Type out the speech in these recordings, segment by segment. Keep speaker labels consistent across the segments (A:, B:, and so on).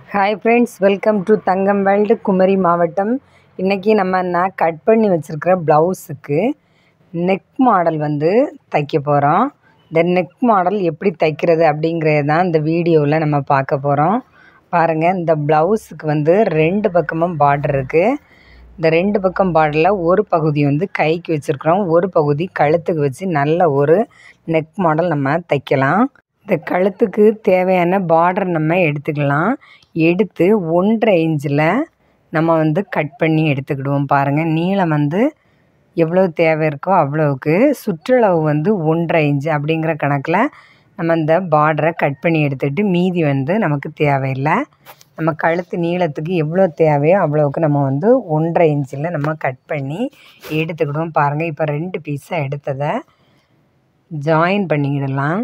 A: Hi friends, welcome to Thangam world, Kumari மாவட்டம். இன்றைக்கி நான் கட் பண்ணி வச்சுருக்கிற ப்ளவுஸுக்கு நெக் மாடல் தைக்க போகிறோம். இந்த நெக் மாடல் எப்படி தைக்கிறது அப்படிங்கிறது தான் இந்த வீடியோவில் நம்ம பார்க்க போகிறோம். பாருங்கள், இந்த ப்ளவுஸுக்கு 2 பக்கமும் பார்டர் இருக்குது. இந்த 2 பக்கம் பார்டரில் ஒரு பகுதி கைக்கு வச்சுருக்குறோம், ஒரு பகுதி கழுத்துக்கு வச்சு நல்ல ஒரு நெக் மாடல் நம்ம தைக்கலாம். இந்த கழுத்துக்கு தேவையான பார்டர் நம்ம எடுத்துக்கலாம். எடுத்து 1.5 இன்ச்சில் நம்ம கட் பண்ணி எடுத்துக்கிடுவோம். பாருங்கள், நீளம் எவ்வளோ தேவை இருக்கோ அவ்வளோவுக்கு, சுற்றளவு 1.5 இன்ச்சு அப்படிங்கிற கணக்கில் நம்ம இந்த பார்டரை கட் பண்ணி எடுத்துக்கிட்டு மீதி நமக்கு தேவையில்லை. நம்ம கழுத்து நீளத்துக்கு எவ்வளோ தேவையோ அவ்வளோவுக்கு நம்ம 1.5 இன்ச்சில் நம்ம கட் பண்ணி எடுத்துக்கிடுவோம். பாருங்கள், இப்போ 2 பீஸாக எடுத்ததை ஜாயின் பண்ணிக்கிடலாம்.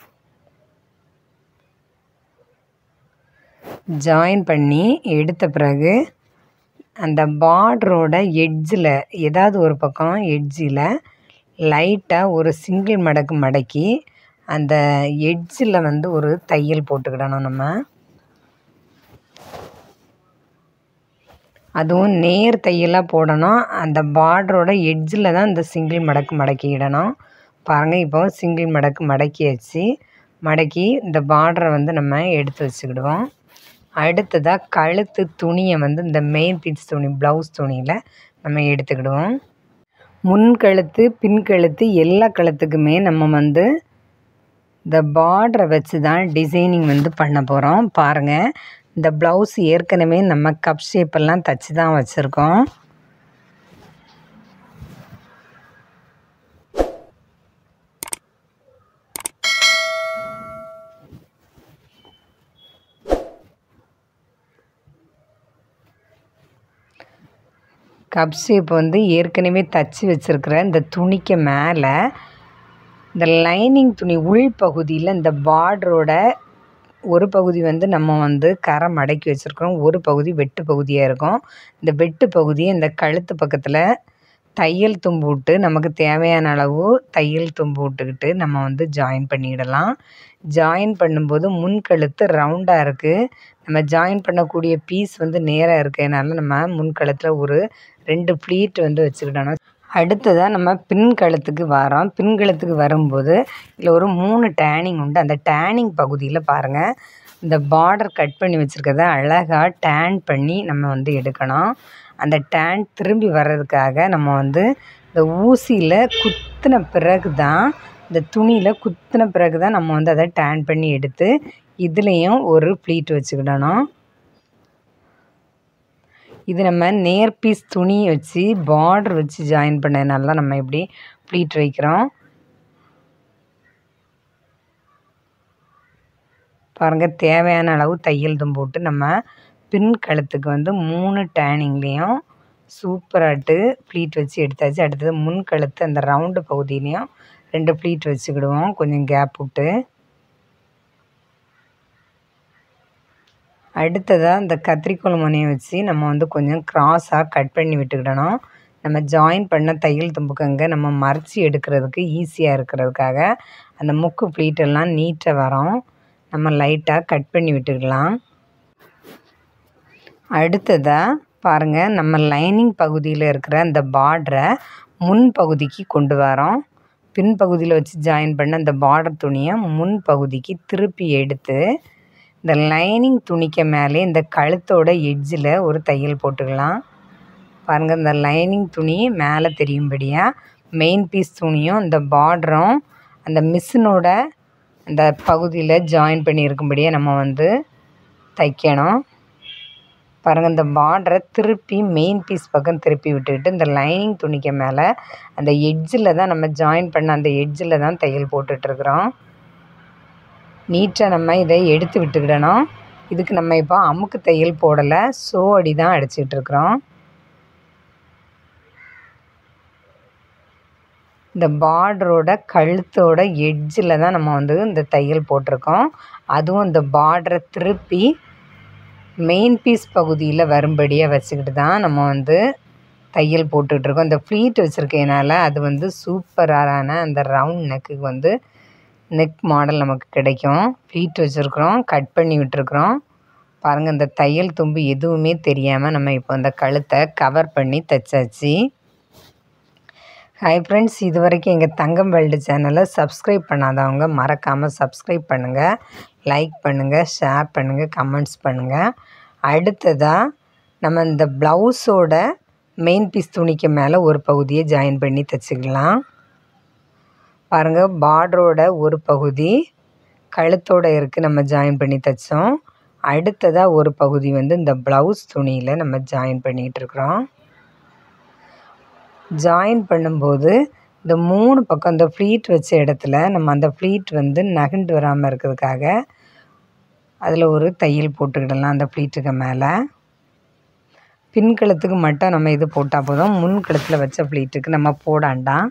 A: ஜாயின் பண்ணி எடுத்த பிறகு அந்த பார்டரோட எட்ஜில் ஏதாவது ஒரு பக்கம் எட்ஜில் லைட்டாக ஒரு சிங்கிள் மடக்கு மடக்கி அந்த எட்ஜில் ஒரு தையல் போட்டுக்கிடணும். நம்ம அதுவும் நேர் தையலாக போடணும். அந்த பார்டரோட எட்ஜில் தான் இந்த சிங்கிள் மடக்கு மடக்கிடணும். பாருங்கள், இப்போ சிங்கிள் மடக்கு மடக்கியாச்சு. மடக்கி இந்த பார்டரை நம்ம எடுத்து வச்சுக்கிடுவோம். அடுத்ததாக கழுத்து துணியை இந்த மெயின் பீஸ் துணி, ப்ளவுஸ் துணியில் நம்ம எடுத்துக்கிடுவோம். முன் கழுத்து பின் கழுத்து எல்லா கழுத்துக்குமே நம்ம இந்த பார்டரை வச்சு தான் டிசைனிங் பண்ண போகிறோம். பாருங்கள், இந்த ப்ளவுஸ் ஏற்கனவே நம்ம கப் ஷேப்பெல்லாம் தைச்சி தான் வச்சுருக்கோம். கப் ஷேப் ஏற்கனவே தைச்சி வச்சுருக்கிற இந்த துணிக்கு மேலே இந்த லைனிங் துணி உள் பகுதியில் இந்த பார்டரோட ஒரு பகுதி நம்ம கரை மடக்கி வச்சுருக்கோம், ஒரு பகுதி வெட்டு பகுதியாக இருக்கும். இந்த வெட்டு பகுதியை இந்த கழுத்து பக்கத்தில் தையல் தும்பு விட்டு நமக்கு தேவையான அளவு தையல் தும்பு விட்டுக்கிட்டு நம்ம ஜாயின் பண்ணிடலாம். ஜாயின் பண்ணும்போது முன் கழுத்து ரவுண்டாக இருக்குது. நம்ம ஜாயின் பண்ணக்கூடிய பீஸ் நேராக இருக்கிறதுனால நம்ம முன் கழுத்தில் ஒரு 2 ப்ளீட் வச்சுக்கிட்டோம். அடுத்ததாக நம்ம பின் கழுத்துக்கு வரோம். பின் கழுத்துக்கு வரும்போது இதில் ஒரு 3 டேனிங் உண்டு. அந்த டேனிங் பகுதியில் பாருங்கள், இந்த பார்டர் கட் பண்ணி வச்சுருக்கத அழகாக டேன் பண்ணி நம்ம எடுக்கணும். அந்த டேன் திரும்பி வர்றதுக்காக நம்ம இந்த ஊசியில் குத்தின பிறகு தான், இந்த துணியில் குத்தின பிறகு தான் நம்ம அதை டேன் பண்ணி எடுத்து இதுலேயும் ஒரு ப்ளீட் வச்சுக்கிடணும். இது நம்ம நேர் பீஸ் துணி வச்சு பார்டர் வச்சு ஜாயின் பண்ணதுனால நம்ம இப்படி ப்ளீட் வைக்கிறோம். பாருங்கள், தேவையான அளவு தையல் தும்பு போட்டு நம்ம பின் கழுத்துக்கு 3 டேனிங்லேயும் சூப்பராட்டு ப்ளீட் வச்சு எடுத்தாச்சு. அடுத்தது முன் கழுத்து அந்த ரவுண்டு பகுதியிலையும் 2 ப்ளீட் வச்சுக்கிடுவோம், கொஞ்சம் கேப் விட்டு. அடுத்ததாக இந்த கத்திரிக்கோல் முனையை வச்சு நம்ம கொஞ்சம் க்ராஸாக கட் பண்ணி விட்டுக்கிடணும். நம்ம ஜாயின் பண்ண தையல் தும்புக்கங்க நம்ம மறைச்சி எடுக்கிறதுக்கு ஈஸியாக இருக்கிறதுக்காக அந்த முக்கு ப்ளீட்டெல்லாம் நீட்டாக வரும். நம்ம லைட்டாக கட் பண்ணி விட்டுக்கலாம். அடுத்ததாக பாருங்கள், நம்ம லைனிங் பகுதியில் இருக்கிற அந்த பார்டரை முன் பகுதிக்கு கொண்டு வரோம். பின் பகுதியில் வச்சு ஜாயின் பண்ண அந்த பார்டர் துணியை முன் பகுதிக்கு திருப்பி எடுத்து இந்த லைனிங் துணிக்கு மேலே இந்த கழுத்தோட எட்ஜில் ஒரு தையல் போட்டுக்கலாம். பாருங்கள், இந்த லைனிங் துணி மேலே தெரியும்படியாக மெயின் பீஸ் துணியும் இந்த பார்டரும் அந்த மிஷினோட அந்த பகுதியில் ஜாயின் பண்ணியிருக்கும்படியாக நம்ம தைக்கணும். பாருங்கள், இந்த பார்டரை திருப்பி மெயின் பீஸ் பக்கம் திருப்பி விட்டுக்கிட்டு இந்த லைனிங் துணிக்கு மேலே அந்த எட்ஜில் தான் நம்ம ஜாயின் பண்ண அந்த எட்ஜில் தான் தையல் போட்டுட்ருக்குறோம். நீட்டாக நம்ம இதை எடுத்து விட்டுக்கிடணும். இதுக்கு நம்ம இப்போ அமுக்கு தையல் போடலை, சோ அடி தான் அடிச்சிட்ருக்குறோம். இந்த பார்டரோட கழுத்தோட எட்ஜில் தான் நம்ம இந்த தையல் போட்டிருக்கோம். அதுவும் இந்த பார்டரை திருப்பி மெயின் பீஸ் பகுதியில் வரும்படியாக வச்சுக்கிட்டு தான் நம்ம தையல் போட்டுட்ருக்கோம். இந்த ப்ளீட் வச்சுருக்கனால அது சூப்பரான அந்த ரவுண்ட் நெக்குக்கு நெக் மாடல் நமக்கு கிடைக்கும். ப்ளீட் வச்சுருக்குறோம், கட் பண்ணி விட்டுருக்குறோம். பாருங்கள், இந்த தையல் தும்பு எதுவுமே தெரியாமல் நம்ம இப்போ இந்த கழுத்தை கவர் பண்ணி தைச்சாச்சு. ஹாய் ஃப்ரெண்ட்ஸ், இது வரைக்கும் எங்கள் தங்கம் வேர்ல்டு சேனலை சப்ஸ்கிரைப் பண்ணாதவங்க மறக்காமல் சப்ஸ்கிரைப் பண்ணுங்கள், லைக் பண்ணுங்கள், ஷேர் பண்ணுங்கள், கமெண்ட்ஸ் பண்ணுங்கள். அடுத்ததாக நம்ம இந்த ப்ளவுஸோட மெயின் பீஸ் துணிக்கு மேலே ஒரு பகுதியை ஜாயின் பண்ணி தைச்சிக்கலாம். பாருங்கள், பார்டரோட ஒரு பகுதி கழுத்தோடு இருக்குது, நம்ம ஜாயின் பண்ணி தைச்சோம். அடுத்ததாக ஒரு பகுதி வந்து இந்த ப்ளவுஸ் துணியில் நம்ம ஜாயின் பண்ணிகிட்ருக்குறோம். ஜாயின் பண்ணும்போது இந்த 3 பக்கம் இந்த ஃப்ளீட் வச்ச இடத்துல நம்ம அந்த ஃப்ளீட் வந்து நகண்டு வராமல் இருக்கிறதுக்காக அதில் ஒரு தையல் போட்டுக்கிடலாம். அந்த ஃப்ளீட்டுக்கு மேலே பின்கழுத்துக்கு மட்டும் நம்ம இது போட்டால் போதும், முன் கழுத்தில் வச்ச ஃப்ளீட்டுக்கு நம்ம போடாண்டாம்.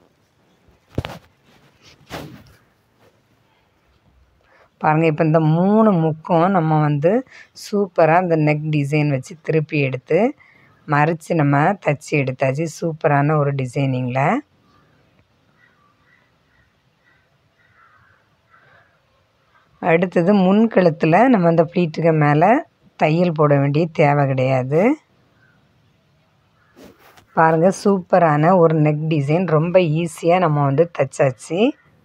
A: பாருங்கள், இப்போ இந்த 3 முக்கும் நம்ம வந்து சூப்பராக இந்த நெக் டிசைன் வச்சு திருப்பி எடுத்து மறைச்சி நம்ம தைச்சி எடுத்தாச்சு. சூப்பரான ஒரு டிசைனிங்கில். அடுத்தது முன் கழுத்தில் நம்ம அந்த ஃப்ளீட்டுக்கு மேலே தையல் போட வேண்டிய தேவை கிடையாது. பாருங்கள், சூப்பரான ஒரு நெக் டிசைன் ரொம்ப ஈஸியாக நம்ம வந்து தைச்சாச்சு.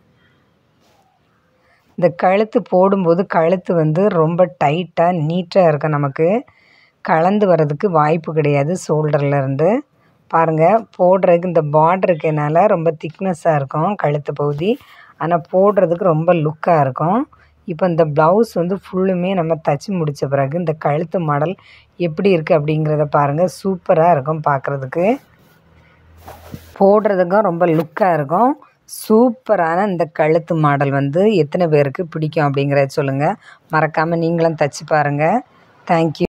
A: இந்த கழுத்து போடும்போது கழுத்து வந்து ரொம்ப டைட்டாக நீட்டாக இருக்கும், நமக்கு கலந்து வர்றதுக்கு வாய்ப்பு கிடையாது ஷோல்டர்லேருந்து. பாருங்கள், போடுறதுக்கு இந்த பார்டருக்குனால ரொம்ப திக்னஸாக இருக்கும் கழுத்து பகுதி, ஆனால் போடுறதுக்கு ரொம்ப லுக்காக இருக்கும். இப்போ இந்த ப்ளவுஸ் வந்து ஃபுல்லுமே நம்ம தைச்சி முடித்த பிறகு இந்த கழுத்து மாடல் எப்படி இருக்குது அப்படிங்கிறத பாருங்கள். சூப்பராக இருக்கும் பார்க்குறதுக்கு, போடுறதுக்கும் ரொம்ப லுக்காக இருக்கும். சூப்பரான இந்த கழுத்து மாடல் வந்து எத்தனை பேருக்கு பிடிக்கும் அப்படிங்கிறத சொல்லுங்கள். மறக்காமல் நீங்களும் தைச்சி பாருங்கள். தேங்க்யூ.